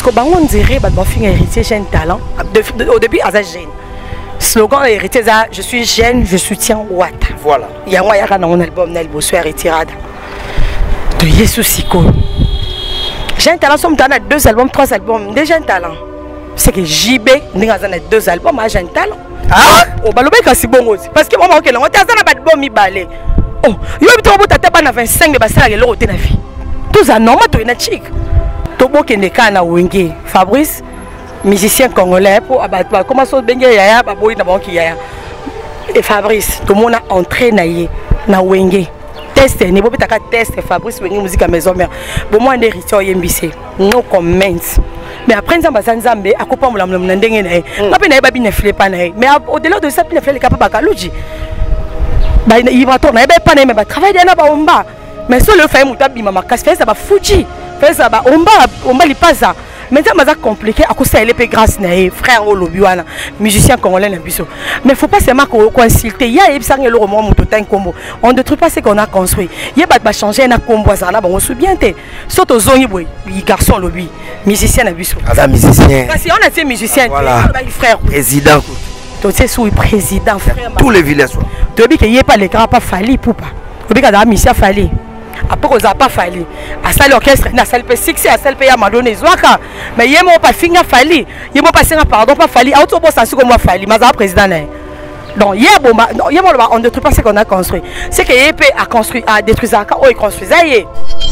que on dirait que héritier j'ai un talent. Au début, à jeune. Slogan héritier, je suis jeune, je soutiens Ouattara. Voilà. Il y a un album, Nelbo Soir retirada. De Yesu Siko. J'ai un talent, on a 2 albums, 3 albums. Déjà un talent. C'est que JB, on a 2 albums, j'ai un talent. Ah! Oh, balobé kasi bon aussi. Parce que moi, on a un album mi balé. Oh, il y a 25 de bassin à l'autre na vie. Tout ça, non, tu es na chic. Tobo Kendeka na Wenge. Fabrice, musicien congolais, pour abattre. Comment ça, Bengue Yaya, Baboui na Banki Yaya. Et Fabrice, tout le monde a entré na Wenge. Test, ne peut pas test Fabrice Wenge musique à maison mère. Bon, moi, un héritier YMBC. No comment. Mais après, nous avons Zambé, à couper mon ndenge na ye. Pas na babi ne file pas na ye. Mais au-delà de ça, ne file pas bakaluji. Bah, il va tourner, pas na mais travailler na ba omba. Mais sur le fait muta bima makas fait ça va fuji. Fait ça va omba li pas ça. Maintenant, c'est compliqué à cause de l'épée grâce na frère au lobby wana musicien congolais na biso. Mais faut pas seulement consulter. Il y a ebsang le roman mutotin combo. On ne détruit pas ce qu'on a construit. Il y a pas changer na combo ça na bon bien té. Surtout zoni boy, garçon lobby, musicien na biso. Ah musicien. Parce qu'on a été musicien, voilà. Frère Président. Tu sais sous président frère. Tous les villages. Tu dis que y a pas les grands pas falli pour pas. Tu dis que la mission falli. Après on a pas fallu à ça l'orchestre na salle P6 à salle ya madonné zwaka mais yemo pas finga fallu yemo pas singa pardon pas fallu auto boss ça comme moi fallu mais président là donc hier bon yemo on ne détruit pas ce qu'on a construit c'est que yep a construit a détruit ça quand il construit ça y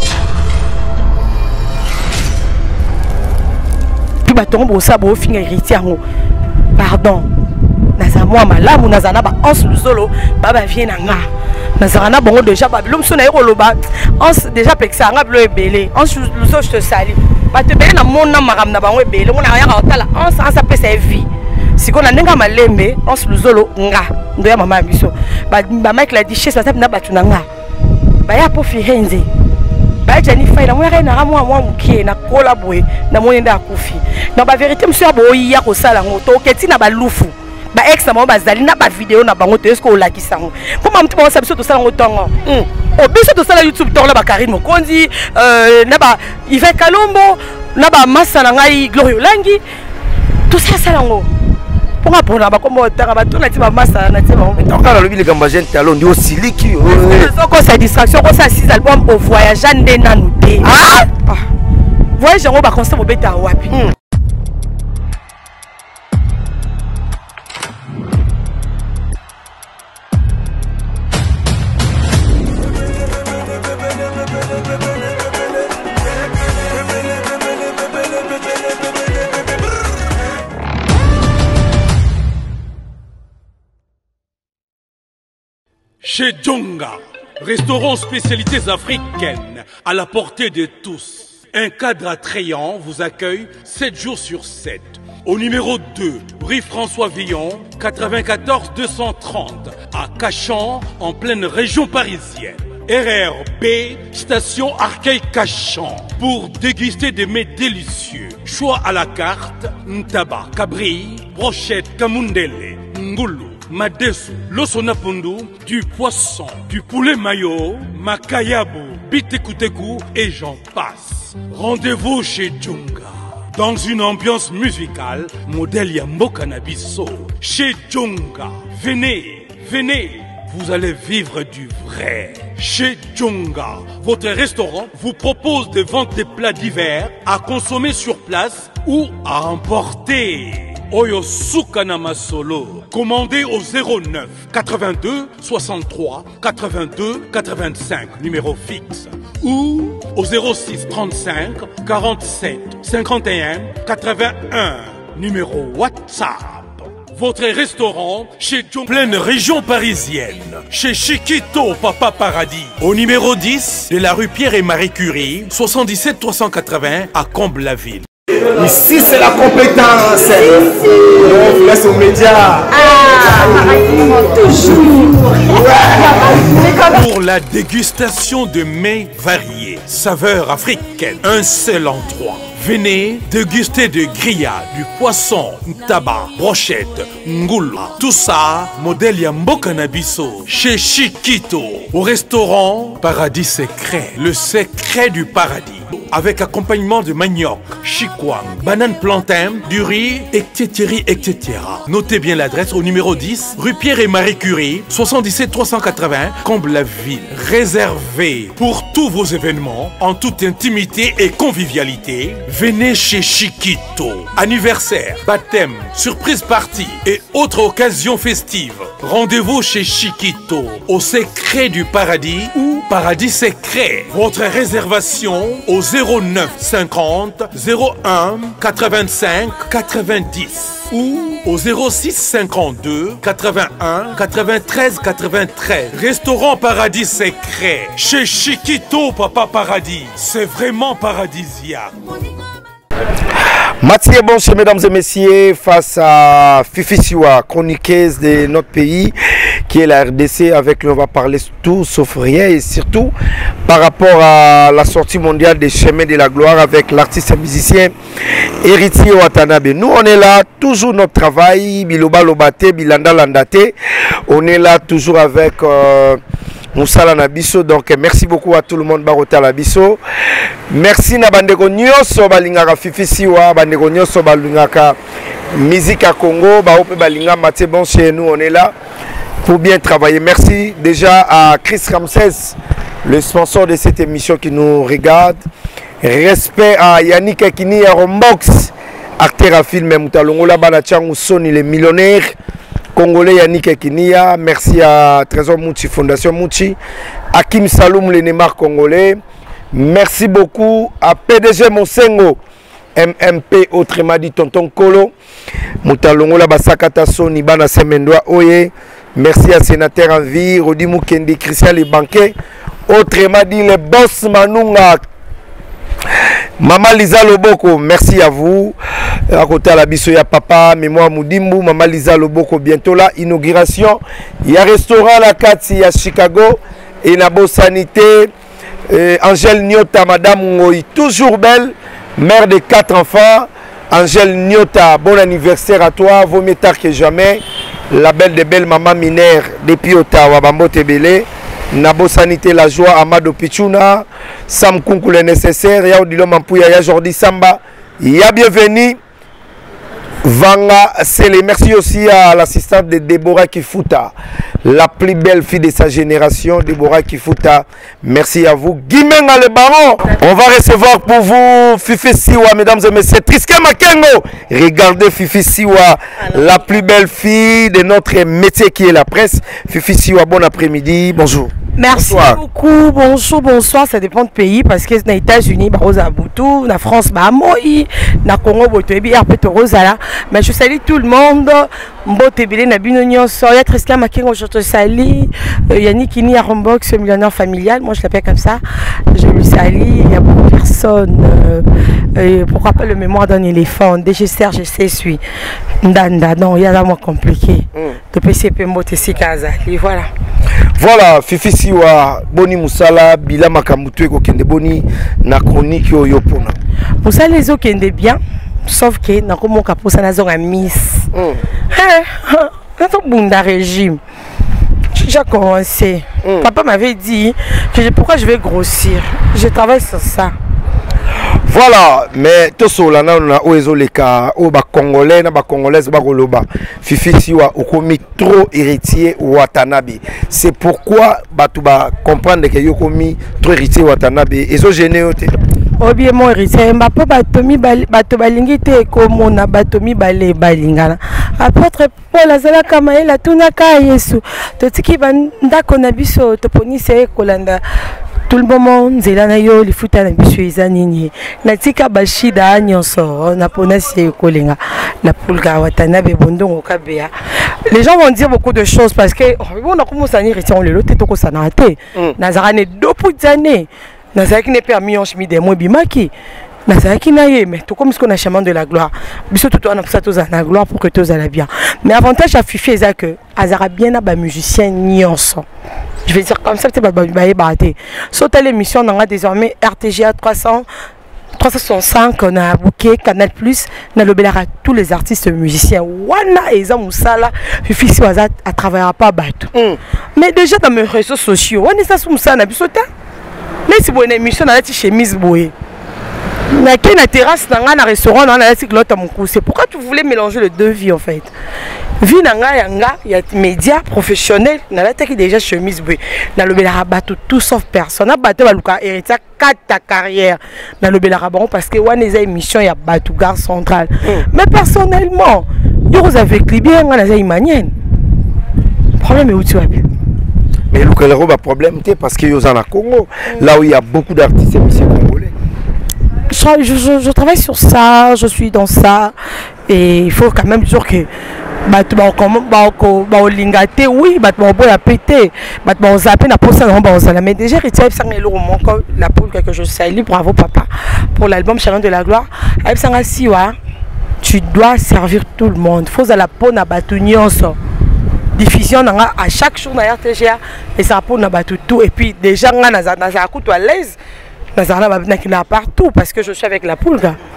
puis ba tombe ça bo finga héritier pardon naza moi malamu naza na ba ons luzolo baba vient nga nazarana bongo déjà babilum so na yoloba ons déjà pexa nga bilo ebele ons luso je te sali ba te bele na mona magam na bango ebele mona ya otala ons sa pesa vie siko na ndenga malembe ons luzolo nga ndo ya mama biso ba Mike la dichesse ba na batu na nga ba ya po firenze ba jani faila mo ya na moi mukie na kola boye na monenda akufi na ba vérité monsieur boyi ya ko sala ngoto keti na balufu ba ex na bazali na ba vidéo na bango to esko olakisa ngo comment mtu bonsa biso to sala ngo tongo o biso to sala YouTube tongo na ba Karine Mokonzi na ba Yves Kalombo na ba masa na ngai Glory Olangi tout ça sala ngo ponga pona ba kombo tanga ba tona ti ba masa na ti ba ngo donc la lobi le gamba jeune talon ndi osiliki ko sa distraction ko sa 6 albums au voyage ande na nuté ah voyage ngo ba constant mo beta wapi Chez Djonga, restaurant spécialités africaines à la portée de tous. Un cadre attrayant vous accueille 7 jours sur 7. Au numéro 2, rue François Villon, 94 230, à Cachan, en pleine région parisienne. RRB, station Arcueil-Cachan, pour déguster des mets délicieux. Choix à la carte, ntaba, cabri, brochette, kamundele, ngoulou, madesu, losonapundu, du poisson, du poulet mayo, makayabu, bitekuteku et j'en passe. Rendez-vous chez Djonga. Dans une ambiance musicale, modèle Yambo Cannabiso. Chez Djonga. Venez, venez, vous allez vivre du vrai. Chez Djonga, votre restaurant vous propose de vendre des plats divers à consommer sur place ou à emporter. Oyo Sukana Masolo. Commandez au 09 82 63 82 85, numéro fixe. Ou au 06 35 47 51 81, numéro WhatsApp. Votre restaurant chez Djonga. Pleine région parisienne. Chez Chiquito Papa Paradis. Au numéro 10 de la rue Pierre et Marie Curie, 77 380 à Comble-la-Ville. Ici c'est la compétence. On vous laisse aux médias. Toujours. Pour la dégustation de mets variés, saveurs africaines, un seul endroit. Venez déguster de grillades, du poisson, tabac, brochette, ngoula. Tout ça, modèle Yambo Cannabiso, chez Chiquito, au restaurant Paradis Secret, le secret du paradis. avec accompagnement de manioc, chikwang, banane plantain, du riz, etc., etc. Notez bien l'adresse au numéro 10, rue Pierre et Marie Curie, 77 380, Comble-la-Ville. Réservé pour tous vos événements, en toute intimité et convivialité, venez chez Chiquito. Anniversaire, baptême, surprise party et autres occasions festives. Rendez-vous chez Chiquito, au secret du paradis ou paradis secret. Votre réservation au 09 50 01 85 90 ou au 06 52 81 93 93. Restaurant Paradis Secret. Chez Chiquito, Papa Paradis. C'est vraiment paradisiaque. Mathieu Bonche, mesdames et messieurs, face à Fifi Siwa, chroniqueuse de notre pays, qui est la RDC, avec on va parler tout sauf rien, et surtout par rapport à la sortie mondiale des Chemins de la Gloire avec l'artiste et musicien Héritier Watanabe. Nous, on est là, toujours notre travail, Biloba Lobate, Bilanda Landate, on est là toujours avec... Moussala Nabiso, donc merci beaucoup à tout le monde Barota Labiso. Merci na bandeko nyonso balingaka Fifi Siwa, bandeko nyonso balingaka musique à Congo, ba ope balinga Mathieu Bon chez nous, on est là pour bien travailler. Merci déjà à Chris Ramsès, le sponsor de cette émission qui nous regarde. Respect à Yannick Ekini à Rombox, acteur à film Moutalongola Banachang Sony les millionnaires. Congolais Yannick Ekinia, merci à Trésor Mouchi, Fondation Mouchi, Hakim Saloum, le Neymar congolais. Merci beaucoup à PDG Monsengo, MMP, autrement dit Tonton Kolo, Moutalongola Basakata Soni, Bana Semendwa Oye. Merci à Sénateur en vie, Rodi Moukendi, Christian Les Banquets, autrement dit le boss Manunga. Maman Lisa Loboko, merci à vous. À côté à la Bissoya Papa, Mémoire Moudimbu, Maman Lisa Loboko, bientôt là, inauguration. Il y a un restaurant à la Katsi à Chicago, et la Beau Sanité, Angèle Nyota, Madame Ngoï, toujours belle, mère de 4 enfants. Angèle Nyota, bon anniversaire à toi, vaut mieux tard que jamais. La belle de belle maman Minère, depuis Ottawa, Bambo Tebele. Nabo Sanité, la joie, Amado Pichuna, Sam Kunku le nécessaire, Yao Dilo Mampouya, Ya Jordi Samba, Ya bienvenue, Vanga Sele. Merci aussi à l'assistante de Deborah Kifuta, la plus belle fille de sa génération, Deborah Kifuta. Merci à vous. Guimenga le baron, on va recevoir pour vous Fifi Siwa, mesdames et messieurs. Triska Makengo, regardez Fifi Siwa, la plus belle fille de notre métier qui est la presse. Fifi Siwa, bon après-midi, bonjour. Merci beaucoup, bonjour, bonsoir, ça dépend de pays parce que les États-Unis, Rosa Boutou, la France, Moï, la Congo, Botoebi, Arpeto Rosa, mais je salue tout le monde. Mbotebele, Nabinonio, Soya, Triska Makengo, je te salue. Yannick Kini, Arombox, millionnaire familial, moi je l'appelle comme ça. Je lui salue, il y a beaucoup de personnes. Pourquoi pas le mémoire d'un éléphant, DG Serge, je sais, suis. Ndanda, non, il y a vraiment compliqué. De PCP Mbotesi Kazali, voilà. Voilà, Fifi Siwa, Boni Moussala, Bila Makamutu, Kende Boni, na chronique yo pona. Moussala les autres kende bien, sauf que na komo kaposa na zonga miss. Dans ton bunda régime, j'ai déjà commencé. Papa m'avait dit que pourquoi je vais grossir. Je travaille sur ça. Voilà, mais tout cela, on a oezoleka, o ba congolais, na ba congolaise, ba goloba. Fifi Siwa, okomi trop héritier Watanabe. C'est pourquoi batuba comprendre que yokomi trop héritier Watanabe. Et so gêné ote. Obie mon héritier, mbapo batomi balingi te komona batomi bale balingana. Apôtre Paul azala kama la tunaka Yesu. Totiki bandako na biso toponi se kolanda. Tout le monde, Zélana yo, les foutans na Natika Bashida nyonso, na ponasi kolenga, la pulga Watanabe bondongo kabea. Les gens vont dire beaucoup de choses parce que on a commencé à dire on le lote toko sanate. Nazarane do putzane. Nazaki ne permis en chemin des mois bimaki. Nazaki na ye mais tout comme ce qu'on a chemin de la gloire. Biso tout on a pour ça tous la gloire pour que tous allent bien. Mais avantage à Fifi c'est que Azara bien ba musicien nyonso. Je vais dire comme ça, c'est pas baraté. Saute l'émission, on a désormais RTGA 365, on a booké Canal+, on a lobé à tous les artistes musiciens. Wana et Moussala, Fifi Siwaza à travers pas battu. Mais déjà dans mes réseaux sociaux, on est ça sous Moussala, on a sauté. Mais si vous avez une émission, on a une chemise bouée. na qui na terrasse na restaurant na la cyclote mon coup. C'est pourquoi tu voulais mélanger les deux vies en fait. Vie nanga yanga y a médias professionnels na la qui déjà chemise boy. Na le bela bateau tout sauf personne. Na bateau ba luka héritier ta carrière na le bela baron parce que one eza émission ya bateau gare centrale. Mais personnellement, yo vous avez clibé nga na za imanienne. Problème est où tu vas bien. Mais le Calero a problème parce que yo en Congo là où il y a beaucoup d'artistes musiciens congolais. Je travaille sur ça, je suis dans ça et il faut quand même dire que lingate oui la pété zapper na posa na mais déjà retire ça la poule que je salue, bravo papa pour l'album Challenge de la gloire. Tu dois servir tout le monde, faut à la peau na batunions diffusion à chaque jour na RTGA et ça pour na batu tout et puis déjà nga na à l'aise na partout parce que je suis avec la poule.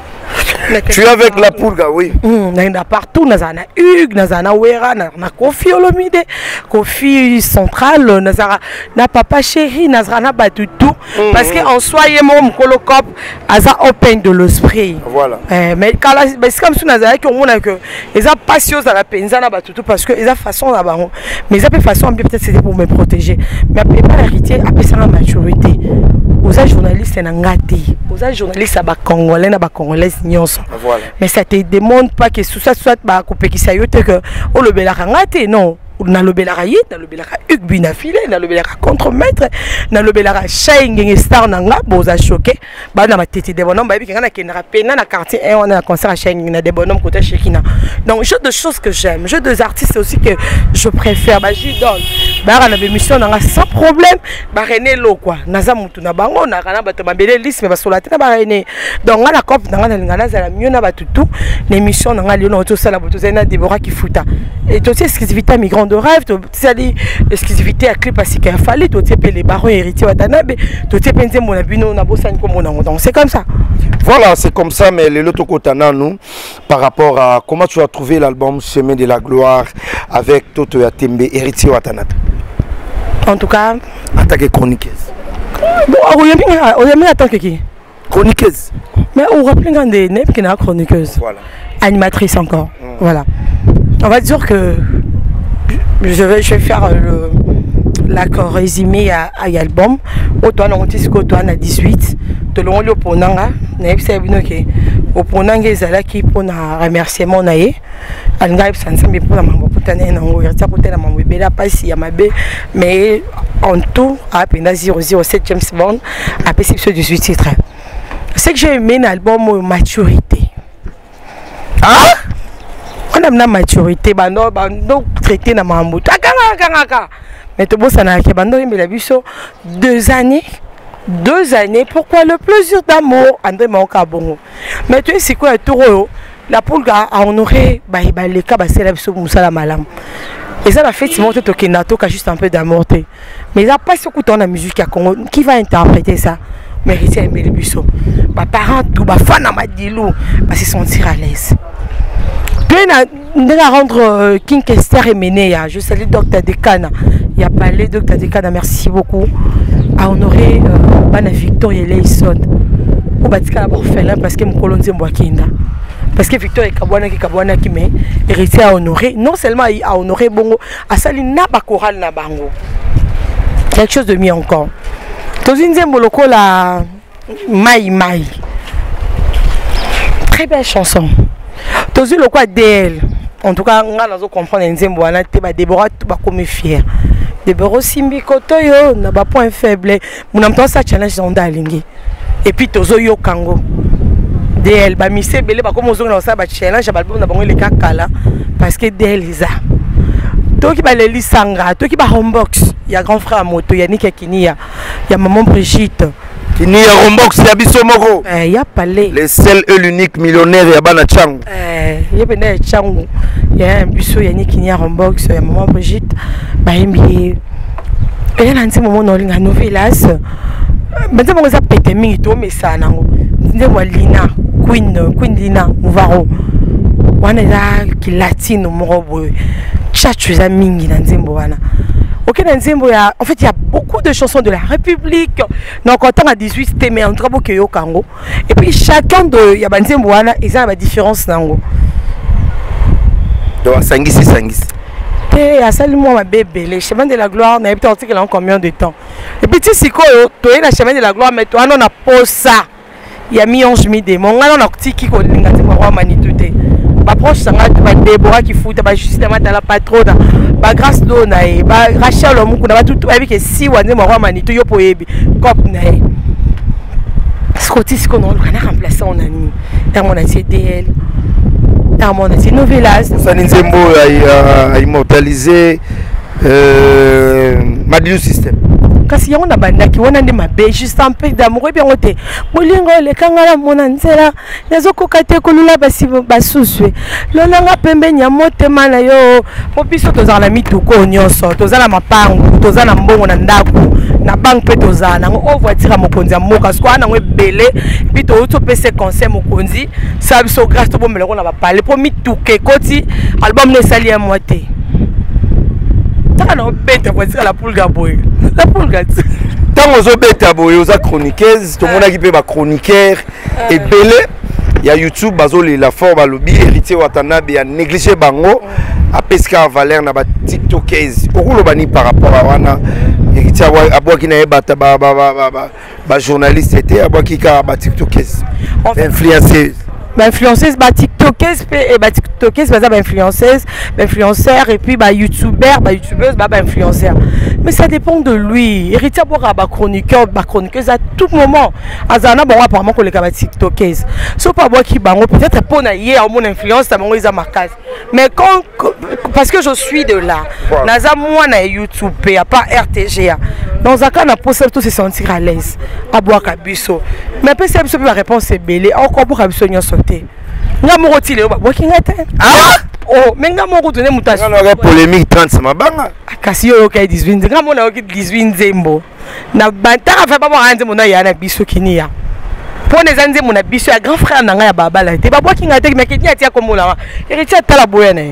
Tu es avec la poule, oui. Partout, nous avons Hugues, nous avons Wera, nous avons Kofi Olomide, Kofi Central, nous avons Papa Chéri, nous avons battu tout. Parce qu'en soi, il y a mon colocop, à open de l'esprit. Voilà. Mais c'est comme si nous avons que ils ont passion à la peine, ils ont battu tout parce que ils ont façon là-bas. Mais ils ont façon, peut-être c'était pour me protéger. Mais après, pas l'héritier, après ça, la maturité. Aux journalistes, c'est un gâté. Aux journalistes, c'est Congolais, c'est Congolais. Voilà. Mais ça te demande pas que tout ça soit que oh le belakangate non na le belaraïe na le belaka Hugues filé na le belaka contre-maître na le belaka Sheng star nanga boza choqué ba na matete de bonhomme ba bikanga na kenra pena na quartier 1 on a concert à Sheng na des bonhommes côté Shekina. Donc jeu de choses que j'aime, jeu des artistes aussi que je préfère ba j'idole ba na émission nanga sans problème ba René Lo quoi naza mutu na bango na kana bato mabele liste mais ba solate na ba René donc na cop nanga na lingana za la mieux na batutu l'émission nanga lio na to sala boto zena Deborah Kifuta et aussi exclusivité migrant de rêve, tu as dit l'exclusivité à clip parce qu'il a fallu, tu as les barons héritiers Watanabe, tu as pensé mon abino na bossane comme on a donc c'est comme ça. Voilà, c'est comme ça, mais le loto kotana nous par rapport à comment tu as trouvé l'album Chemin de la gloire avec Toto Yatembe héritier Watanabe. En tout cas, attaqué chroniqueuse. Bon, on y a mis attends qui chroniqueuse. Mais on rappelle quand des nègres qui n'a chroniqueuse. Voilà. Animatrice encore. Voilà. On va dire que je vais faire l'accord résumé à l'album. Autant on dit que toi on a 18. De l'on le ponanga, n'ai pas vu que au ponanga ezala qui pour na remerciement naé. Anga sansa mais pour la mambo potane na ngo yata potana mambo bela pasi ya mabe mais en tout à peine 007 James Bond à perception 18 titres. C'est que j'ai aimé l'album maturité. Ah? On a une maturité, bando traité na mambo. Mais tout ça n'a bando il a vu ça 2 années. 2 années. Pourquoi le plaisir d'amour André Maokabongo. Mais tu sais c'est quoi tout la poule a honoré les cas c'est la biso musala malam. Et ça la fait Simon to kenato ka juste un peu d'amour. Mais il a pas ce coup dans la musique à Congo qui va interpréter ça. Mais il aimé les biso. Ba parents tout ba fan na madilou ba se sentir à l'aise. De la rendre King Kester et Méné, je salue Dr Dekana. Il y a parlé Dr Dekana, merci beaucoup. À honorer Bana Victor et Leison. Ou Batika la orphelin parce que mon colon Zembouakinda. Parce que Victor et Kabwana qui m'a hérité à honorer. Non seulement à honorer Bongo, à sali Naba Choral Nabango. Quelque chose de mieux encore. Tozin Zemboloko la Mai Mai. Très belle chanson. Tozu le quoi DL. En tout cas, on a comprendre Nzembo wana te ba Deborah tout ba comme fier. Deborah Simbi Kotoyo na ba point faible. Mon amto ça challenge dans dalingi. Et puis tozo yo kango. DL ba mise belé ba comme ozo na ça ba challenge ba album na bango le kakala parce que DL isa. To ki ba le lisanga, to ki ba homebox. Il y a grand frère moto, il y a Nika Kinia, il y a maman Brigitte. Il y a Rombox, il y a Bissomoro. Il y a Palais. Le seul et l'unique millionnaire, il y a Bana Changu. Il y a Bana Changu. Il y a un busso, il y a Nikinia Rombox, il y a maman Brigitte. Il y a un moment dans les novelas. Maintenant, on a pété mito, mais ça, non. Lina, Queen Lina, Mouvaro. On est là, qui latine, Morobo. Chaque chose à mingi dans Zimboana. Ok, en fait, il y a beaucoup de chansons de la République. Donc, quand on a 18 thèmes, on trouve que yo kango. Et puis, chacun de il y a des thèmes ils ont une différence nango. Donc, sangisi. Et à ça, moi, ma bébé, le chemin de la gloire, on a peut-être qu'il a combien de temps. Et puis, tu sais quoi, tu es le chemin de la gloire, mais toi, on a pas ça. Il y a mi-ange, mi-démon. On a un petit qui connaît le manitouté. Ma proche sanga ba Déborah qui fout ba justement dans la patronne ba grâce dona e ba Rachel omuku na ba tout avec que si wane mo roi manito yo poyebi cop na e Scotty ce qu'on a remplacé en ami et mon CDL et mon novelas ça Nzembo a immortalisé Madilu System. Kasi yango na bandaki wana nde mabe juste un peu d'amour bien ote molingo le kangala mona nzela nazokoka te kolula basi basuswe lolanga pembe nya motema na yo po biso tozala mituko nyonso tozala mapangu tozala mbongo na ndaku na bank pe tozala nango o voiture mokonzi ya moka skwa nango ebele puis to pese conseil mokonzi sa biso grâce to bomela ko na ba parler po mituke koti album ne sali ya moite. La poule gaboye. La poule gaboye. Tant aux bêtes boye aux chroniqueuses, tout le monde a qui peut chroniqueur et belé. Il y a YouTube, bazoli la forme à lobby, héritier Watanabe a négligé bango, a pesca valeur na ba TikTokers. Au rouleau bani par rapport à wana, héritier à bois qui n'a ba journaliste était à bois qui a ba TikTokers. Influenceuse. Influenceuse, TikTokeuse et TikTokeuse, influenceuse, influenceur et puis youtubeur, youtubeuse, influenceur. Mais ça dépend de lui. Héritier boira chroniqueur, chroniqueuse à tout moment. Azana bon apparemment que les gars TikTokeuse. Sauf pas boire qui bango peut-être pour naïe à mon influence, ça m'envoie ma case. Mais quand parce que je suis de là, naza moi na YouTube, à pas RTGA. Dans un cas, on a possible de se sentir à l'aise à boire kabiso. Mais après c'est la réponse est belle. Encore pour kabiso n'y sauter. Nga mo rotile ba working at. Ah! Oh, mais nga mo retourner mutation. On aurait polémique 30 ma banga. Kasi yo ka 18. Nga mo na 18 zembo. Na bantaka fa ba mo hanze mo na ya na biso kinia. Pour les années mon biso ya grand frère na nga ya baba la. Te ba working at mais kinia tia ko mo la. Héritier tala boyana.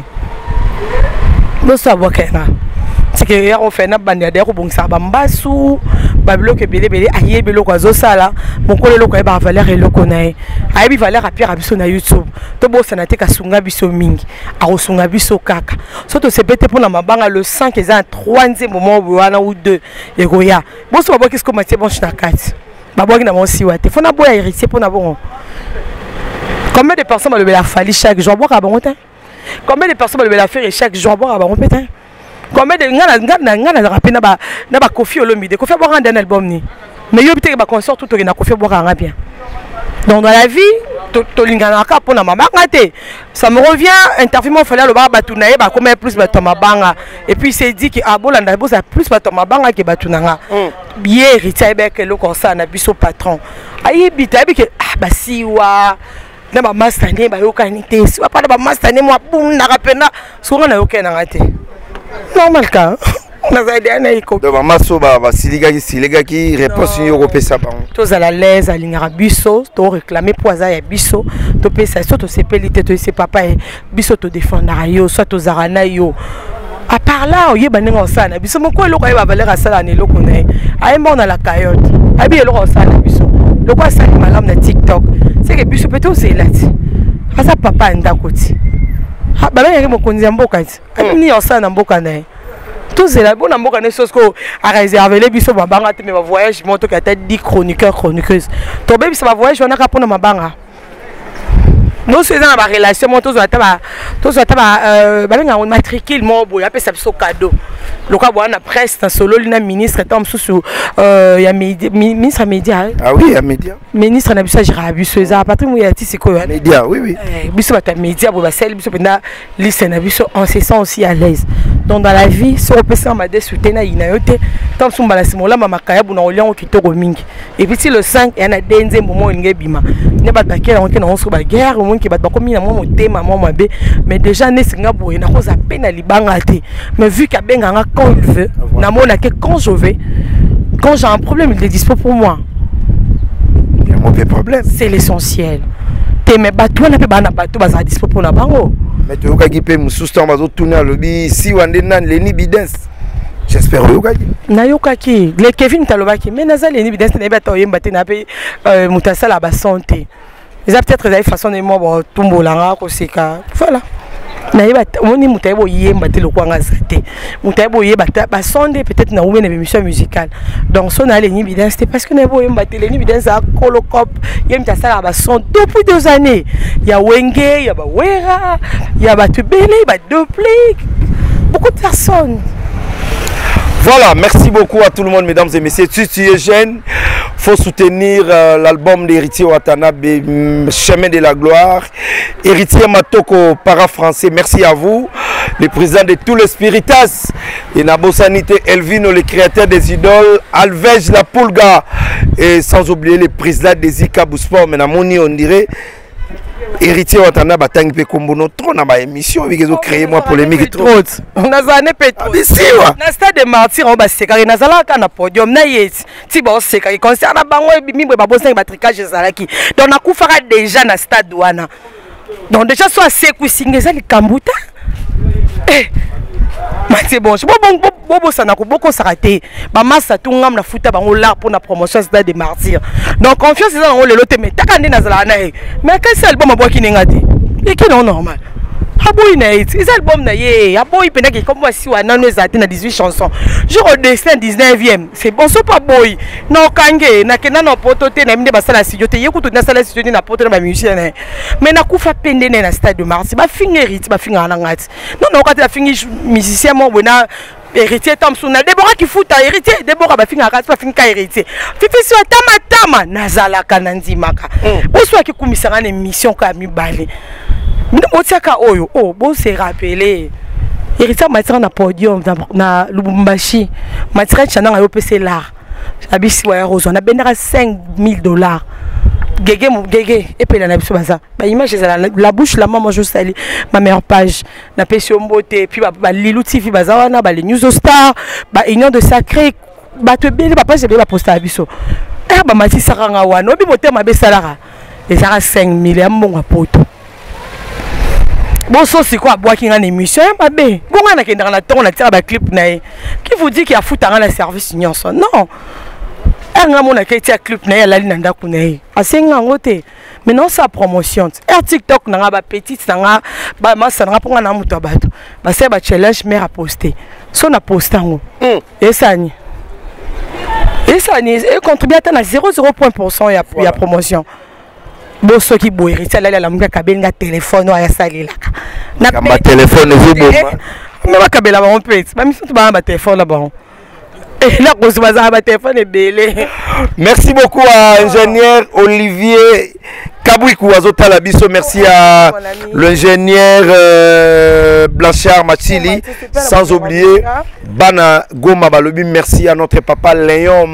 Bo so abokenga. C'est que hier on fait na bande ya ko bongisa ba mbasu. Babilo que belé aïe bello quoi zosala mon collègue ko ba valeur et loko nae aïe valeur à pierre abiso na YouTube to bo sanate ka sunga biso mingi a sunga biso kaka soto se bete pour na mabanga le 5 et un 3e moment wana ou 2 et goya bon so ba qu'est-ce que matie bon na kati ba bo na mon siwate fona boya héritier pour na bon combien de personnes le la fali chaque jour boire à bon temps combien de personnes le la faire chaque jour boire à bon pétain. Combien de ngana rapena na ba Kofi Olomide Kofi boire un album ni mais yo biteke ba concert tout na Kofi boire un bien donc dans la vie to lingana ka pona mama ngate ça me revient interview mo fallait le ba batunaye ba comme plus ba tomabanga et puis c'est dit que abolanda bo ça plus ba tomabanga que batunanga bien héritier be que le concert na biso patron ayi bita bi que ba siwa na ba master ne ba yokanite si pa ba master ne mo bunda rapena so na yokena ngate normal cas. On a aidé un écho. Donc maman soba va siliga qui réponse ni européen ça bon. Tous à la l'aise à l'ingara biso, to réclamer poisa ya biso, to pesa so to sepelité to c'est papa et biso to défendre yo soit to zarana yo. À part là, on y est banning ça na biso moko lo ko ba valeur à ça na lo connaît. Ay mo na la cayotte. Abi lo ko ça na biso. Le quoi ça malam na TikTok. C'est que biso peut c'est là. Asa papa ndakoti. Ah, bah là, il y a mon conduit en boca. Il y a ça en boca. Tout c'est là, bon en boca, chose qu'on a réservé les bisous, ma banga, mais ma voyage, mon truc à tête 10 chroniqueurs, chroniqueuses. Ton bébé, c'est ma voyage, on a qu'à prendre ma banga. Nous faisons ma relation, mon tous on matricule, mon boy, après ça, c'est cadeau. Le cas où on a presse, un solo, le ministre, il y a ministre média. Ah oui, il y a média. Ministre, on a vu ça, j'ai rabu ça. À partir où il y a c'est quoi? Média, oui, oui. Biso bata média, bo basel, biso penda, liste na biso, on se sent aussi à l'aise. Donc dans la vie, si on peut s'en mettre soutenir na inayote, tant que on balance mon là, ma kaya bu na olian o kitoko mingi. Et puis si le 5, il y a un denze moment il bima. Ne pas baquer on na on sur ba guerre, on qui bat ba comme na mon thème, mon mabe, mais déjà ne singa bo na cause à peine libanga te. Mais vu qu'à benga quand il veut, na mona que quand je vais, quand j'ai un problème, il est dispo pour moi. Il y a mauvais problème. C'est l'essentiel. Te me batou na pe bana batou baza dispo pour na bango. Mais tu as qui peut me soutenir bazo tourner le bi si wande nan leni bidens. J'espère que Nayokaki, le Kevin Talobaki, mais Nazal et Nibidens n'est pas toyé, nape Moutassa la santé. Ils ont peut-être des façons de moi, tombo langa, koseka. Voilà. Naïba, on est moutabo yé, batté le coin à zate. Moutabo yé, batté, sonde peut-être na oué émission musicale. Donc, son allé Nibidens, c'était parce que Nebo yé, batté les Nibidens à Colocop, yé, Moutassa la son depuis 2 années. Il y a Wenge, il y a Wera, il y a Batubele, il y a Doplé, beaucoup de personnes. Voilà, merci beaucoup à tout le monde, mesdames et messieurs. Si tu es jeune, il faut soutenir l'album d'Héritier Watanabe, Chemin de la Gloire. Héritier Matoko, para-français, merci à vous. Le président de tous les Spiritas, et Nabo Sanité Elvino, le créateur des idoles, Alvej La Pulga, et sans oublier le président des Zika Bousport, mais on dirait. Héritier Watana batangi pe kombono trop na ba émission ils ont créé moi polémique trop on a zané pétro na stade de martyr on ba sekari na zalaka na podium na yes ti ba sekari concert na bango mimbo ba bossa ba tricage zalaki donc na kufara déjà na stade wana donc déjà soit seku singeza likambuta c'est bon, je bobo ça n'a beaucoup s'arrêter. Ma masse tout ngam na futa bango là pour la promotion stade de martyr. Donc confiance dans le loté mais ta kande na zalana. Mais quel seul album aboki nengati? Et qui non normal. Aboy na it, c'est album na ye. Aboy pena qui comme voici wa nan nous na 18 chansons. Je redescends 19e. C'est bon so pas boy. Non kange na kena no potote na minde basala studio te yekutu na sala studio na potote na musicien. Mais na kufa pende na stade de martyr. Ba fingerit, ba finga na ngati. Non quand la fingi musicien mo bona héritier Thompson Déborah qui fout à héritier Déborah ba finga pas finga héritier fifi so tama nazala kanandi maka oswa ki kumisanga na émission ka mibale otiaka oyo bon se rappeler héritier matira na podium na Lubumbashi matira chana yo PC l'art abisi wa rozo na bendera $5,000 Gégé et puis la baza ba image la bouche la maman je sali ma meilleure page na pesio mbote puis ba Lilou TV baza wana ba les news star ba union de sacré ba te bele ba page ba poster abiso ba mati saranga wana obi bote ma be salara les ara 5,000 ya mbonga poto bon so c'est quoi bois qui en émission ba be bonga na kenda na ton na tira ba clip na qui vous dit qu'il y a foutanga na service nyonso non on a créé un club na la ligne ndaku na asenga ngote mais non sa promotion TikTok na ba petite na ba masa na ponga na muto bato ba se ba challenge mère a posté so na postango et ça ni et contribue à 0,0% ya promotion bon ceux qui boire ça la muka kabenga téléphone ya salila na ba téléphone vous bon mais ba kabela ba on peut ba mi tout ba téléphone là bon. Merci beaucoup à l'ingénieur Olivier Kabouikou Azotalabiso. Merci à l'ingénieur Blanchard Machili. Sans oublier Bana Goma Balobi. Merci à notre papa Léon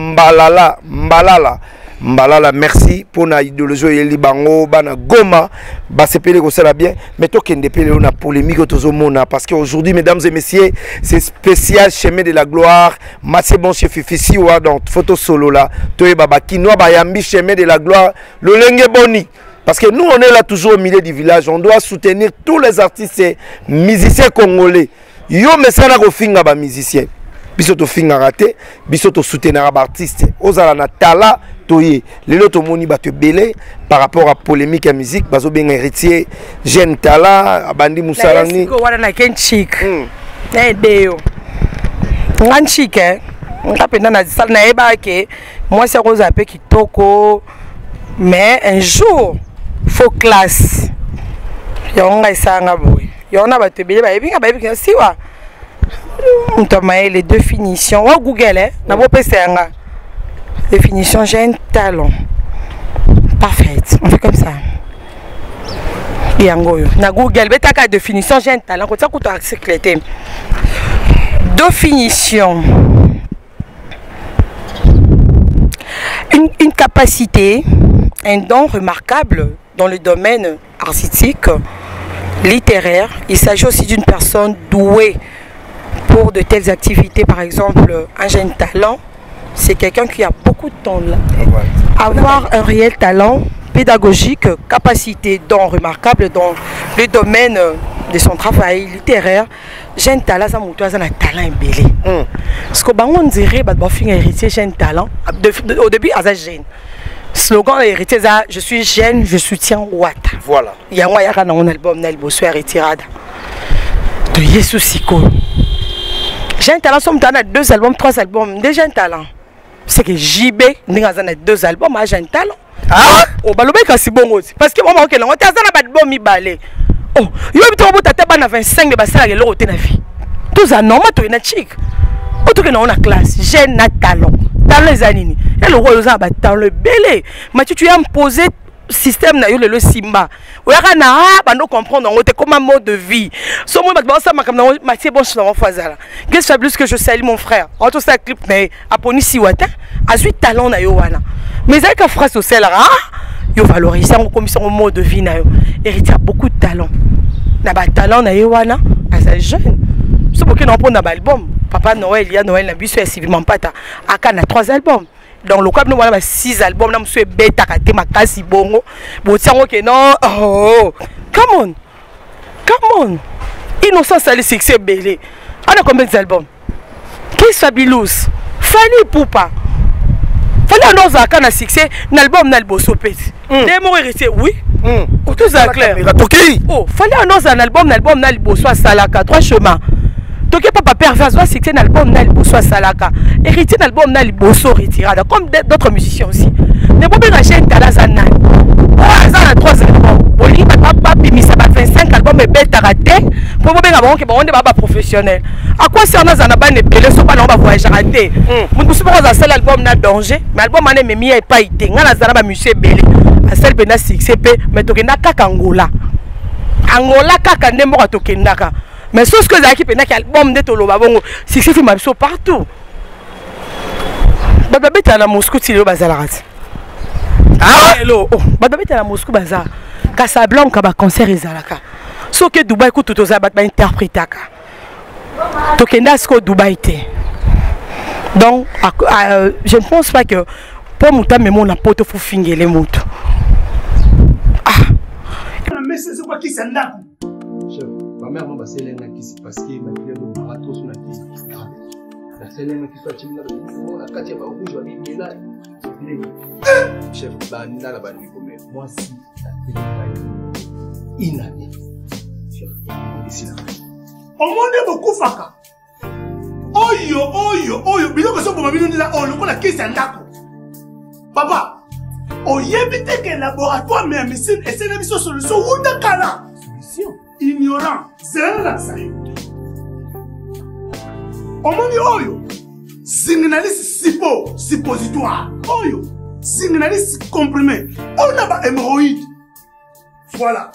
Mbalala, merci pour la idéologie Yeli Bango, Bana Goma, Basepele ko sala bien, mais to kende pele on a polémique autozomona parce qu'aujourd'hui mesdames et messieurs, c'est spécial Chemin de la Gloire, Mathieu bon chef Fifi wa dans photo solo là, Toye Baba Kinoa Bayambi Chemin de la Gloire, le Lenge Boni. Parce que nous on est là toujours au milieu du village, on doit soutenir tous les artistes et musiciens congolais. Yo mesana ko finga ba musiciens. Biso to finga raté, biso to soutenir ba artiste. Ozala na tala toye. Les autres moni ba te belé par rapport à polémique à musique, bazo ben héritier jeune tala abandi musalani. Ko wana na ken chic. Deo. Ngan chic eh. Ngapenda na sala na eba ke moi c'est rose un peu kitoko mais un jour faut classe. Yonga isanga boy. Yona ba te belé ba ebinga ba ebinga siwa. Les définitions au Google hein na bo pesenga définition j'ai un talent parfaite on fait comme ça yango na Google betaka définition j'ai un talent quand ça coûte accepter définition une capacité un don remarquable dans le domaine artistique littéraire. Il s'agit aussi d'une personne douée pour de telles activités, par exemple un jeune talent, c'est quelqu'un qui a beaucoup de temps là. Avoir un réel talent pédagogique, capacité, don remarquable dans le domaine de son travail littéraire, j'ai un talent, ça monte un talent embellé. Parce que on dirait que je suis héritier, j'ai un talent. Au début, je suis jeune. Slogan héritier, je suis jeune, je soutiens Ouattara. Voilà. Il y a un album, Nelbo Soirée Tirade de Yesu Siko. J'ai un talent, on a 2 albums, 3 albums. Déjà un talent. C'est que JB, on a 2 albums, j'ai un talent. Ah, oh, balobé kasi bongo parce que moi ok non t'as ça na ba bon mi balé oh yo bito bo tata ba na 25 ba sala le roté na vie tout ça non ma to na chic o to que na classe j'ai na talent les anini et le roi za ba talent le belé mais tu as imposé système na yo le simba o ya na ba no comprendre on te comme un mode de vie so moi ba ça ma comme na Mathieu bon sur fazala qu'est-ce fabuleux que je salue mon frère en tout ça clip mais aponi si wata a 8 talent na yo wana. Mais avec un phrase au sel, il valorise comme ça au mode de vie. Héritier a beaucoup de talent. Il a talent, il a un jeune. C'est pour qu'il n'a pas d'album. Papa Noël, il y a Noël, il y a civilement pas. Il y a 3 albums. Dans le cas, nous avons 6 albums. Nous avons bêta, ma casse, bongo. Non, oh, come on. Come on. Innocent, ça le succès belé. On a combien d'albums? Qu'est-ce fabuleux? Fanny Poupa. Fallait annoncer à un succès, l'album n'a pas sopé. Des mots héritiers, oui. Tout ça clair. Oh, fallait annoncer un album n'a pas soit Salaka, 3 chemins. Donc papa pervers doit succès l'album n'a pas soit Salaka. Héritier l'album n'a pas soit retirada comme d'autres musiciens aussi. Ne pas bien acheter Talazana. Ah, ça a 3 albums. Boli papa bimi ça va 25 albums et bête raté. Pour bien avoir que on est pas professionnel. À quoi sert na zana ne pelé so pas on va voyager raté. Mon coup pas ça seul album na danger, mais album mané me mi pas été. Ngala zana ba monsieur belé. A seul bena succès pe mais to kena kaka Angola. Angola kaka ndembo to kenaka. Mais ce que za ki pena ki album de to lo ba bongo succès fi mabso partout. Baba beta na Moscou ti lo bazala rat. Ah hello. Oh, baba beta na Moscou bazala. Casablanca ba concert ezalaka. So que Dubaï ko tout oza ba interprétaka. Tokenda sko Dubaï te. Donc je ne pense pas que pour muta même on a poto fu fingele mutu. Ah. Mais c'est quoi qui s'endako? Chef, ma mère m'a passé l'un qui s'est passé ma fille de barato sur la piste. La seule qui soit timide la katia ba rouge va bien là. Chef, ba nda la ba ni comme moi si ça fait inane. Chef, ici là. Au monde beaucoup faka. Oyo, biloko so boma bino la on la kisa ndako. Papa, oyebite que laboratoire mais médecine et c'est la solution ou de kala. Solution ignorant, c'est la sayo. Omoni oyo. Signaliste suppositoire. Oyo. Signaliste comprimé. On a ba hémorroïde. Voilà.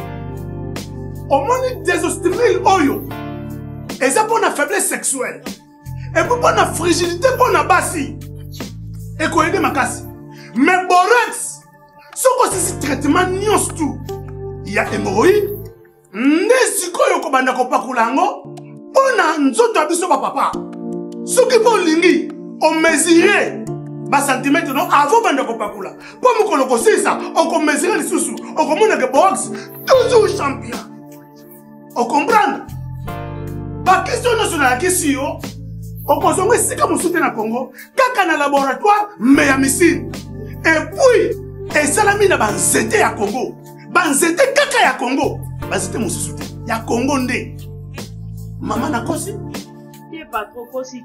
Omoni désostimule oyo. Et ça pour la faiblesse sexuelle. Et pour la fragilité pour la bassi. Et quoi aider ma casse. Mais borax. Ce que c'est traitement nions tout. Il y a hémorroïde. Nesiko yoko banda ko pakulango. On a nzoto abiso papa. Ce qui pour lingi. On mesurait. Bas centimètre non avant banda ko pakula. Pour me koloko ça. On peut mesurer les sous. On commande que borax. Toujours champion. On comprend? Pas question sur la question. On consomme si comme soutien à Congo, kaka na laboratoire mais à missile. Et puis, et salami na banzete à Congo. Banzete kaka ya Congo. Banzete mon soutien. Ya Congo ndé. Maman na kosi? Il est pas trop kosi.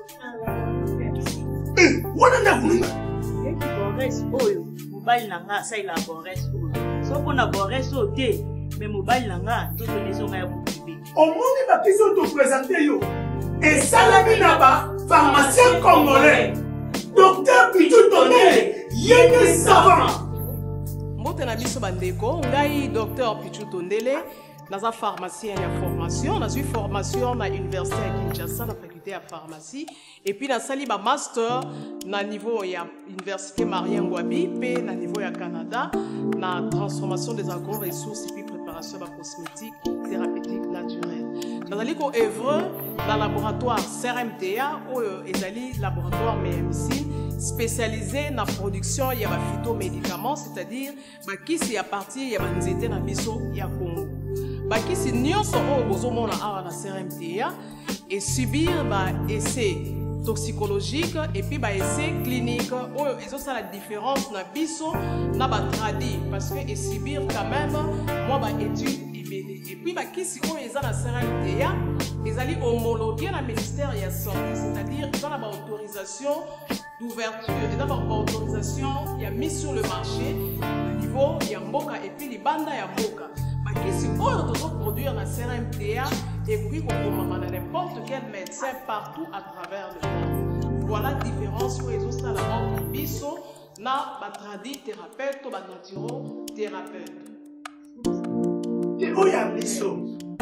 Wana na kununga. Et qui borès oyo. Mobile nanga ça il a borès oyo. So qu'on a borès au thé. Mais mobile nanga tout les gens ya boubi. Au monde va question te présenter yo. Et salami naba pharmacien congolais. Docteur Pichou Tondele, yéné savant. Mbotena biso bandeko, ngai docteur Pichou Tondele, dans un pharmacien ya formation, dans une formation à l'université à Kinshasa, la faculté à pharmacie, et puis dans sali ba master na niveau ya université Marien Ngouabi, puis na niveau ya Canada, na transformation des agro-ressources et puis préparation de cosmétiques thérapeutiques naturelles. Dans un œuvre dans le laboratoire CRMTA ou le laboratoire médecine spécialisé dans la production de phytomédicaments, c'est-à-dire qui c'est à partir de la nzete na biso ya Congo. bakisi nyonso oyo bozomona awa na CRMTA et subir essai toxicologique et puis essai clinique oyo ezosala différence na biso na batradi parce que et subir quand même moi étude et puis bakisi oyo eza na CRMTA ezali homologué na ministère ya santé, c'est-à-dire ils ont la autorisation d'ouverture, ils ont la autorisation il y a mis sur le marché au niveau ya mboka et puis libanda ya mboka bakisi oyo tozo produire na CRMTA et puis kokomama na n'importe quel médecin partout à travers le monde. Voilà la différence où ils ont ça la entre biso na batradi thérapeute ou naturo thérapeute. Et où y a biso?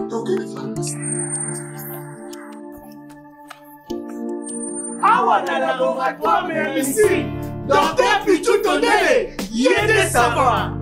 Awa na laboratoire mais ici, Docteur Pichou Tondele, yéné savoir.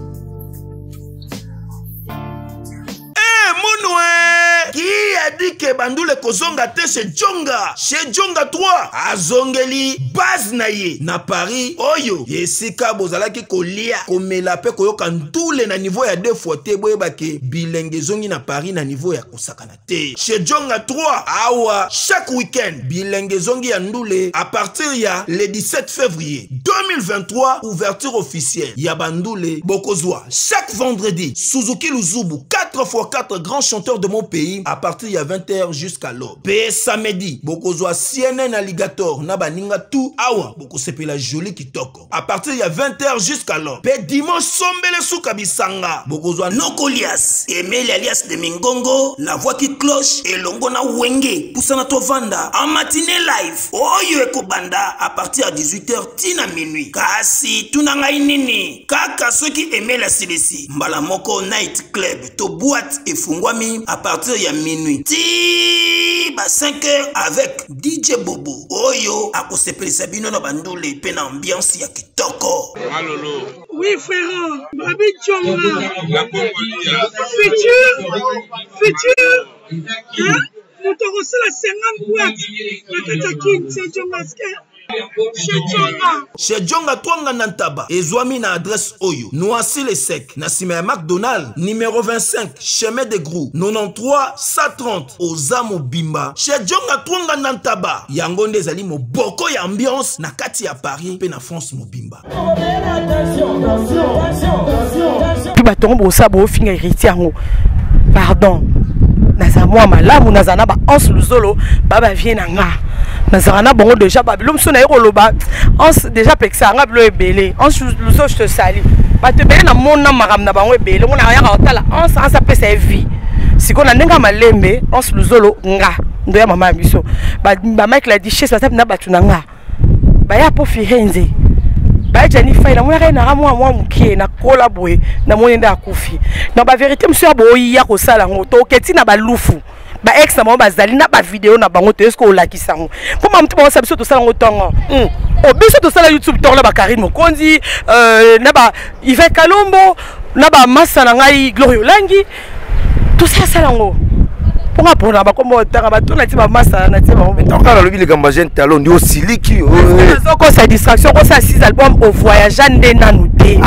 Qui a dit que Bandoule Kozonga te chez Djonga 3 azongeli base na ye na Paris oyo yesika bozalaki kolia komela pe koyoka ndule na niveau ya 2 fois te boyeba ke bilenge zongi na Paris na niveau ya kosakana te chez Djonga 3 awa chaque week-end bilenge zongi ya ndule à partir ya le 17 février 2023 ouverture officielle ya Bandoule Bokozwa chaque vendredi Suzuki Luzubu 4x4 grands chanteurs de mon pays à partir de 20h jusqu'à l'aube. Pe samedi, Bokozwa CNN Alligator na baninga tout awa Bokosepela la jolie kitoko. À partir de 20h jusqu'à l'aube. Pe dimanche sombele souka bisanga. Bokozwa Nokolias, Emile alias de Mingongo, la voix qui cloche et longo na wenge. Poussana tovanda en matinée live. Oyo ekobanda à partir de 18h tina minuit. Kasi tunanga inini. Kaka ceux qui aimaient la CDC. Mbala moko night club to boîte et fungwami à partir de minuit. Ti ba 5h avec DJ Bobo. Oyo akosepeli sabino na bandule pe na ambiance ya kitoko. Malolo. Oui frère, Babi Djonga. La Congolia. Futur. Hein? Nous te reçons la 50 boîtes. La Katakin, c'est Djonga. Chez Djonga Twanga Nantaba, Ezwami na adresse Oyo, Noisy le Sec, Nassime McDonald, numéro 25, chemin de Grou, 93 130, Ozamo Bimba. Chez Djonga Twanga Nantaba, Yangonde Zali mo boko ya ambiance, na kati ya Paris, pe na France mo Bimba. Puis batombo osabo finga héritier pardon. Naza moi malamu nazana ba ons luzolo baba vient nga nazana bongo déjà babilum sona ekoloba ons déjà peksa nga bilo ebele ons luzo je te sali ba te bele na mona maram na bango ebele mona ya ka otala ons sa pesa vie siko na ndenga malembe ons luzolo nga ndo ya mama biso ba Mike la di chez na batu na nga ba ya po firenze ba jani faila mwana na mwa mukie na kola boye na monenda akufi na ba vérité monsieur boyi ya ko sala ngoto keti na ba lufu ba ex na ba zali na ba vidéo na bango to esko olakisa ngo po mamtu ba sabiso to sala ngotongo o biso to sala YouTube to la ba Karine Mokonzi na ba Yves Kalombo na ba masa na ngai Glorio Langi to sala ngo ponga pona ba kombo tanga ba tona ti ba masa na ti ba mo toka la lobi le gamba jeune talon ndi osiliki ko sa distraction ko sa 6 albums au voyage ande nanu te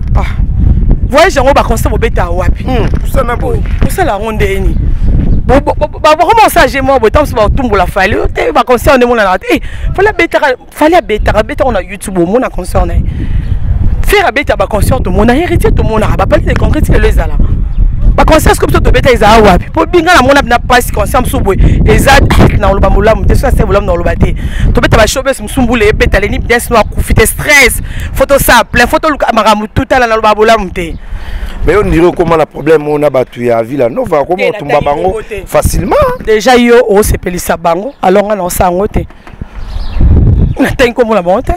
voyage ngo ba concert mo beta wapi ça na boy ça la ronde ni ba comment ça j'ai moi botam ba tumbola fali te ba concert on na te fallait beta on a YouTube on a concert na faire beta ba concert to mon héritier to mon ba parler de concret les zala ba concert comme to beta isa wapi po binga na mona na passe concert msubwe eza na loba molamu te ça c'est volam na loba te to beta ba showbiz msumbule beta le ni dance no akufite stress photo ça plein photo luka maramu tout à la loba molamu te mais on dirait comment le problème on a battu à Villanova comment tumba bango facilement déjà yo o sepelisa bango alors on a sango te na ten comme la monte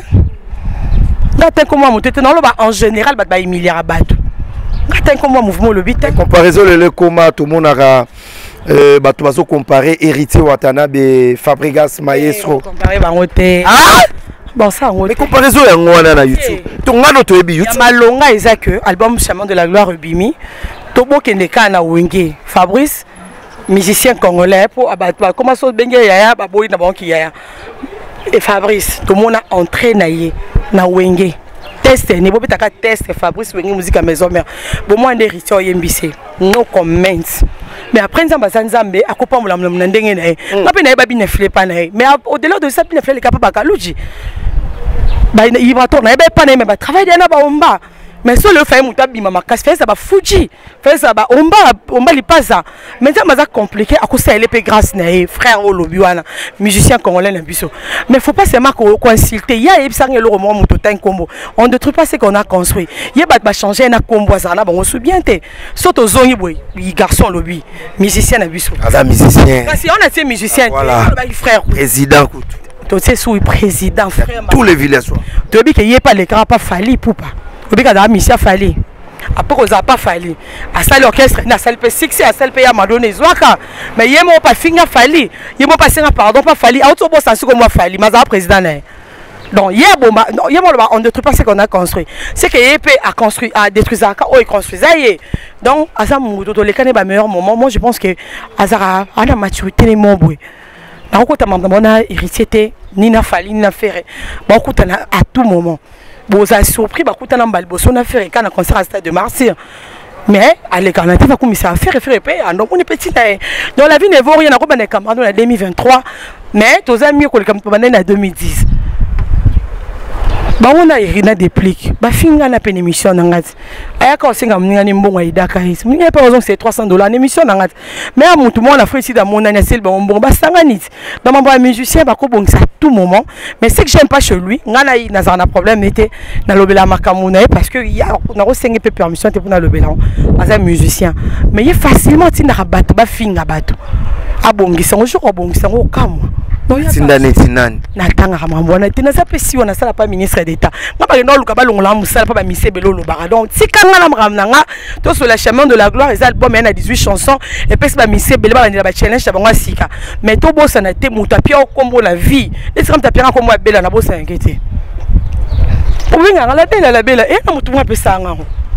na ten comme monte te na loba en général ba milliard batu na ten comme mouvement le bit comparaison le coma tout le monde a bato bazo comparer héritier Watanabe Fabregas Maestro comparer bango te bon ça on mais comparaison ya ngwana na YouTube to ngano to ebi YouTube malonga eza que album Chemin de la gloire bimi to bokende kana wenge Fabrice musicien congolais pour abattre comment ça benge yaya ba boyi na banki yaya et Fabrice to mona entré na ye na wenge te test ne bobe taka test Fabrice Wengi musique à maison mère bon moi héritier oyembisi no comment mais après nzamba zanzambe akopa mulamula ndenge na ye ngape na ye babi ne flepa na ye mais au-delà de ça bine flele kapapa kaluji ba il va tourner ba pas mais ba travailler na ba omba mais sur le fait muta bima makasi fait ça ba fuji fait ça ba omba li pasa mais ça maza compliqué à cause elle est grâce na frère olobi wana musicien congolais na biso mais faut pas seulement consulter il y a ebisa ngelo mo muto tan kombo on ne détruit pas ce qu'on a construit il y a ba changer na kombo za na bon soubien te soto zongi boy garçon lobi musicien na biso ada musicien parce qu'on a ces musiciens voilà frère président tu sais président frère tous les villageois tu dis que y a pas les grands pas fali poupa tu dis que da mission fali après qu'on a pas fali à ça l'orchestre na salle p6 à salle p ya madone zwaka mais y mo pas finga fali y mo pas singa pardon pas fali auto boss ça comme moi fali mais za président là donc y a bon y a on ne détruit pas ce qu'on a construit c'est que y peut à construire à détruire ça oh il construit ça y est donc à ça mon to les canets ba meilleur moment moi je pense que azara a la maturité les mon boy na ko ta mona héritier ni na fali ni na faire ba ko ta à tout moment bon ça surpris ba ko ta na balbo son affaire quand na concert à Stade de Marseille mais alternative va commencer à faire donc on est petit dans la vie ne vaut rien na ko ba na camarade en 2023 mais tous amis ko le camarade en 2010 ba on a irina déplique ba finga na peine émission na ngati aya ka osenga mninga ni mbongo idaka his mninga par exemple c'est $300 émission na ngati mais à mutu mo na fait ici dans mon année c'est bon mbongo ba sanga nit dans mon musicien ba ko bongisa à tout moment mais ce que j'aime pas chez lui ngana yi na zana problème était na lobela makamuna parce que ya na ko senga pe permission te pour na lobela as un musicien mais il facilement tinda bato ba finga bato abongisa un jour abongisa ngo kamwa Tindane tinani natanga mambo na tina ça pesi on a ça pas ministre d'état nga ba no luka ba longola musala pa ba misebelo lo bara donc tikanga na mramnanga to sur le chemin de la gloire les albums en a 18 chansons et puis ba misebelo ba ba challenge ba nga sika mais to bossa na te muta pia kombo la vie et comme ta pia kombo bela na bossa inquiété pour venir la bela et na mutu mwa pesa nga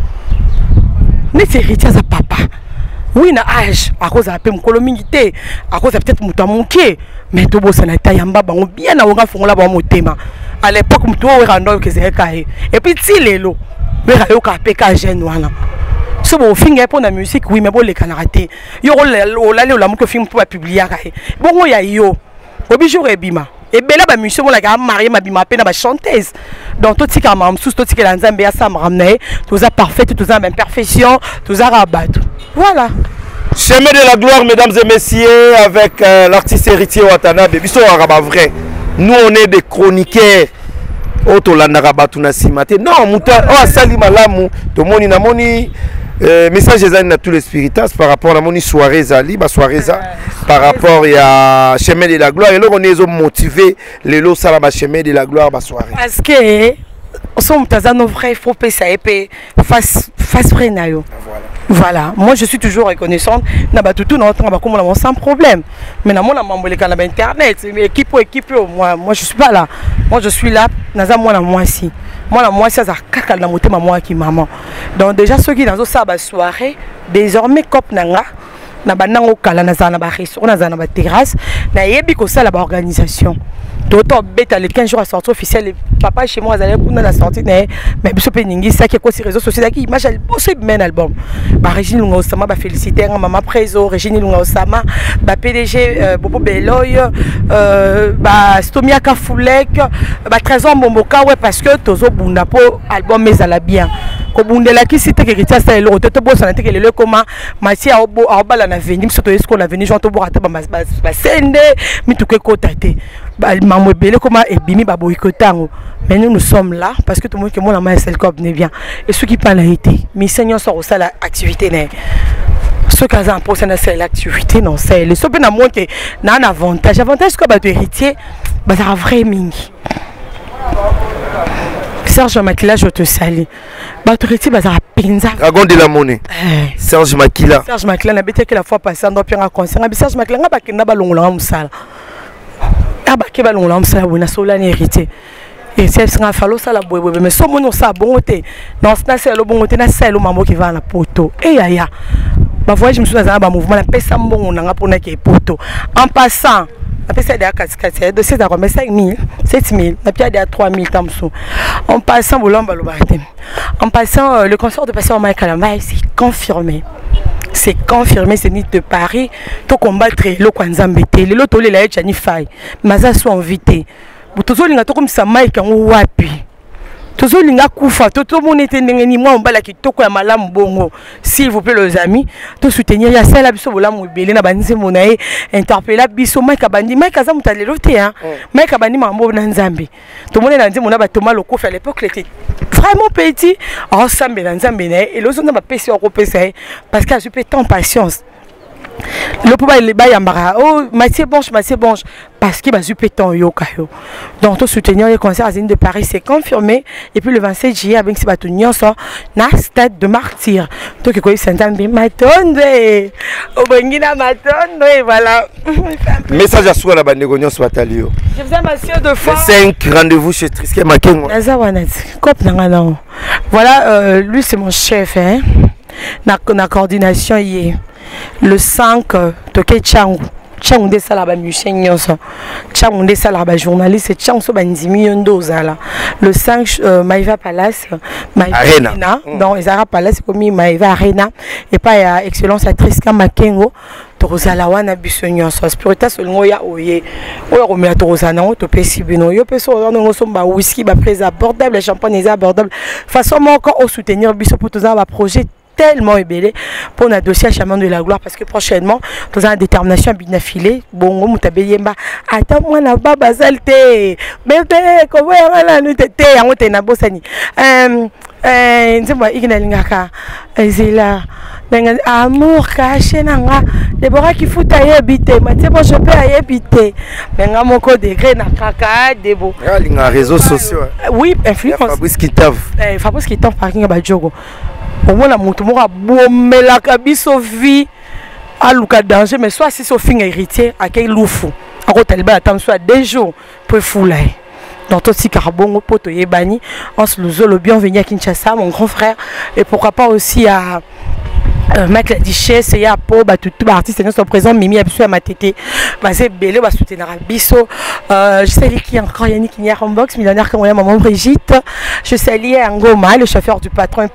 ne c'est héritier za papa oui na âge à cause de mukolo mingité à cause peut-être muta munké mais to bossa na tayamba bango bien na wonga fongola ba motema à l'époque mutu o rando que c'est kaé et puis ti lelo mais rayo ka peka jeune wana so bo finga pour la musique oui mais bon les canaraté yo la la muko film pour publier kaé bongo ya yo obijo rebima et bela ba musique la ga marié ma bima pe na ba chanteuse donc tout tika mam sous tout tika la nzambe ya sa mramné tout ça parfait tout ça même perfection tout ça rabat voilà. Chemin de la gloire, mesdames et messieurs, avec l'artiste héritier Watanabe. Biso araba vrai. Nous on est des chroniqueurs. Oto la naraba tunasimate. Non, muta oh sali malamu. To moni na moni message ezali na tous les spiritas par rapport à moni soirée zali, ba soirée za par rapport à chemin de la gloire et là on est motivé les lots sala ba chemin de la gloire ba soirée. Parce que sommes nos vrais faut ça épée face vrai nayo. Voilà, moi je suis toujours reconnaissante. N'a tout notre temps sans problème. Mais na mon amambole kana internet, équipe moi je suis pas là. Moi je suis là, naza moi na moi si. Moi la moi ça kaka na motema moi qui maman. Donc déjà ceux qui dans ça ba soirée, désormais cop nanga na banango kala na zana ba restaurant na zana ba terrasse, na yebi ko ça la organisation. D'autant bête les 15 jours à sortie officielle papa chez moi allait pour la sortie mais biso pe ningi ça qui est quoi sur réseaux sociaux qui image elle possible men album ba Régine Lunga Osama ba féliciter maman Prézo Régine Lunga Osama ba PDG Bobo Beloy ba Stomia Kafulek ba Trésor Momboka ouais parce que tozo bunda po album mais à la bien ko bundela ki cité que ça c'est le to bossa na te que le comment Matia obo abala na venir surtout est-ce qu'on a venu janto borata ba sende mituke kotate ba mamwe belé comment et bimi ba boykotango mais nous sommes là parce que tout le monde que moi la main c'est le corps n'est bien et ceux qui parlent a été mais seigneur sort ça l'activité n'est ceux qui ont pour ça c'est l'activité non c'est le sope na moi que na un avantage que ba héritier ba ça vrai mingi Serge Makila je te salue ba héritier ba ça pinza dragon de la monnaie Serge Makila na bête que la fois passée on doit bien concert Serge Makila ba kenda ba longola musala aba ke ba longola musala bona solani héritier et c'est ce qu'on a fallu ça la boue mais so mono ça bon côté non c'est le bon côté na c'est le maman qui va na poto et ya ba voyage je me suis dans un mouvement la pesa mbongo nanga pour na ke poto en passant Après ça, il y a 4 de 7 à 5 000, 7 000, il y a 3 000 tamsou. En passant, en passant, le concert de passer au Maïkalama, c'est confirmé. C'est confirmé, c'est ni de Paris. Tu combattre le Kwanzambete, le loto, les Chani Fai, Maza soit invité. Tout le monde comme ça, Mike en wapi. Tout le monde a koufa, tout le monde était ni moi on bala qui toko ya malamu bongo. S'il vous plaît les amis, tout soutenir ya celle biso bolamu belé na banzi monae interpeller biso Mike abandi Mike aza mutale loté hein. Mike abandi mambo na Nzambe. Tout le monde na nzi mona ba Thomas Lokofi à l'époque était vraiment petit. Ensemble na Nzambe na et les autres na ba pesi o kopesa parce que a super tant patience. Le pouvoir il est yambara oh Mathieu Bonche parce qu'il va super tant yoka yo donc tout soutenir les concerts à Zine de Paris c'est confirmé et puis le 27 juillet avec ces bâtonnons ça na stade de Martyr tout que quoi s'entend bien matonde au bengina matonde et voilà message à soi la bande gognon soit talio je vous aime de fois 5 rendez-vous chez Triské Makengo voilà lui c'est mon chef hein na coordination hier le 5 toke Changu de salaba musicien nyonso Changu de salaba journaliste Changu so bandimi yondo zala le 5 Maïva Palace Arena donc Ezara Palace comme Maïva Arena et pas ya excellence actrice Makengo tozala wana biso nyonso spirita solingo ya oye oyo komela tozana ngo to pesi bino yo peso ngo somba whisky ba prix abordable champagne est abordable façon moko au soutenir biso pour tozala ba projet tellement ébélé pour un dossier à Chaman de la Gloire parce que prochainement dans une détermination à binafilé bon mutabeyemba attends moi na baba salte bébé comment on nous tété on té na bosani nzemba igina lingaka ezila benga amour caché nanga Deborah qui fout à habiter Mathieu bon je peux y habiter benga moko degré na kaka debo linga réseaux sociaux oui influence Fabrice Kitov parking ba jogo au moins la moto mora bomela kabiso vie à luka danger mais soit si Sophie héritier à quel loufou à côté le attend soit 2 jours pour foulay dans tout si carbone poto yebani on se le bienvenue à Kinshasa mon grand frère et pourquoi pas aussi à Mec la Duchesse et à Pau tout artiste sont présents Mimi a besoin à ma tété basé belé va soutenir biso je salue qui encore Yannick qui a box millionnaire comme maman Brigitte je salue Ngoma le chauffeur du patron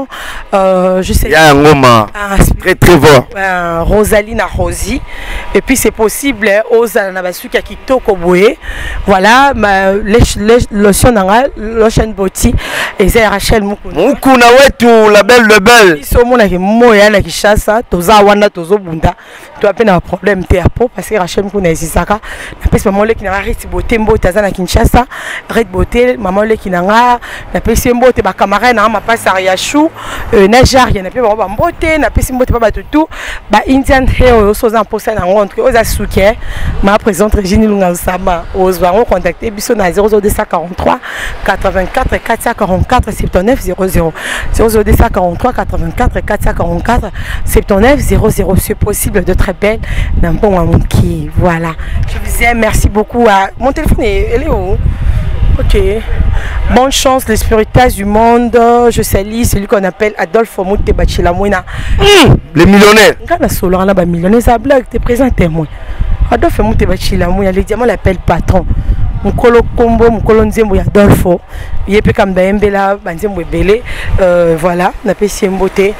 je salue Ngoma très très fort Rosaline Rosie et puis c'est possible Oza na basuka kitoko boye voilà lotion nanga lotion boti et c'est Rachel Mukuna wetu la belle biso mona ke moya na Kishasa toza wana tozo bunda to apena un problème te apo parce que Rachel Mukuna ezisaka na pesi maman le kinanga reti bote mbote za na Kinshasa ret bote maman le kinanga na pesi mbote ba camarade na ma passe Ariachou na jarya na pe ba mbote na pesi mbote ba tutu ba Indian Hero soza posa na rentre oza souke ma présente Regine Lunga Sama ozwa on contacter biso na 00243 84 444 79 00 00243 84 444 79 00 c'est possible de très belle d'un bon amour qui voilà je vous aime merci beaucoup à mon téléphone elle est où ok bonne chance les spiritas du monde je salue celui qu'on appelle Adolphe Moute Bachilamouina les millionnaires quand la solo on a ba millionnaire ça blague t'es présent témoin Adolphe Moute Bachilamouina les diamants l'appelle patron Mukolo Kombo, Mukolo Nzembo ya Dolfo, yepe kam Mbela, Banzembo Belé, voilà, n'a pas simboté,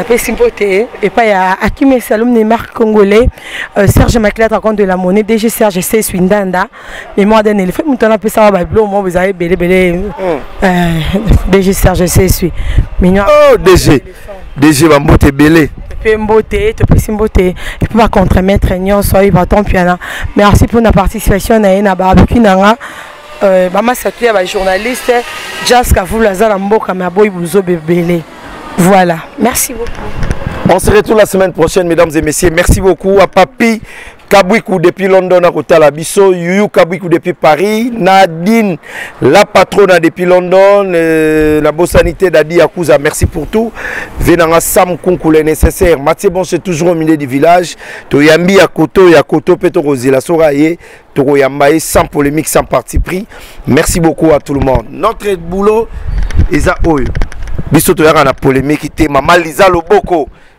et pas ya Akime Saloum Neymar congolais, Serge Maclet raconte de la monnaie, DG Serge C. Swindanda, mémoire d'un éléphant, mouton a ça va bleu, moi vous avez belé, DG Serge C. Sui, mignon. Oh, DG va mbote belé. Mboté, te peux simboter, et puis va contre-mettre Nyon, soit va ton piano. Merci pour la participation na barbecue nanga. Maman s'appelle la journaliste Jazz Kavou Lazara Mboka Maboy Bouzo Bébélé. Voilà, merci beaucoup. On se retrouve la semaine prochaine, mesdames et messieurs. Merci beaucoup à Papi Kabwikou depuis London à côté la Bisso, Yuyu Kabwikou depuis Paris, Nadine la patronne depuis London, la bossanité d'Adi Yakuza, merci pour tout. Venanga Sam Kunkoule nécessaire. Mathieu Bon c'est toujours au milieu du village. Toyambi Yakoto Peto Rosi la Soraye, Toro Yambaye sans polémique, sans parti pris. Merci beaucoup à tout le monde. Notre boulot est à Oyo. Bisso Toyara na polémique, Maman Lisa Loboko.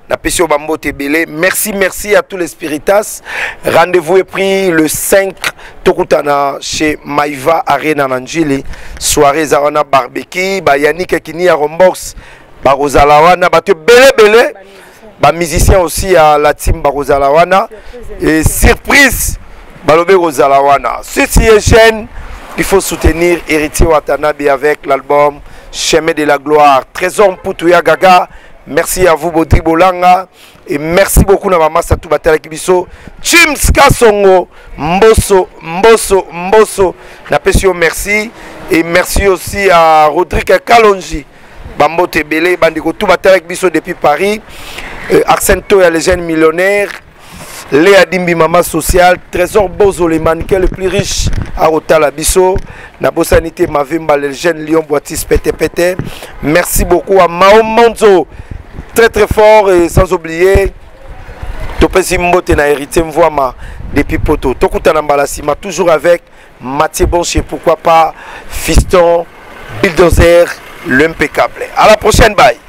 na pesio bambote belé. Merci à tous les spiritas. Rendez-vous est pris le 5 tokutana chez Maïva Arena Nanjili. Soirée Zawana barbecue, ba Yannick Kini à Rombox, ba Rosalawana, ba belé. Ba musicien aussi à la team ba Rosalawana et surprise Balobé Rosalawana. Ceci est chaîne. Il faut soutenir Héritier Watanabe avec l'album Chemin de la Gloire. Trésor Mputouya Gaga. Merci à vous, Bodri Bolanga. Et merci beaucoup, Namama Satou Batala Kibiso. Chims Kasongo. Mboso. Napesio, merci. Et merci aussi à Rodrigue Kalonji. Bambo Tebele. Bandiko tout Batala Kibiso depuis Paris. Accento et les jeunes millionnaires. Léa Dimbi Mama Social, Trésor Bozo, les mannequins les plus riches à Otala Bisso, Nabosanité Mavimba, les jeunes Lyon Boitis Pété. Merci beaucoup à Mao Monzo, très fort et sans oublier Topesi Mbote na hérité Mvoama depuis Poto. Tokutana Mbalasima, toujours avec Mathieu Boncher, pourquoi pas Fiston, Bulldozer, l'impeccable. À la prochaine, bye.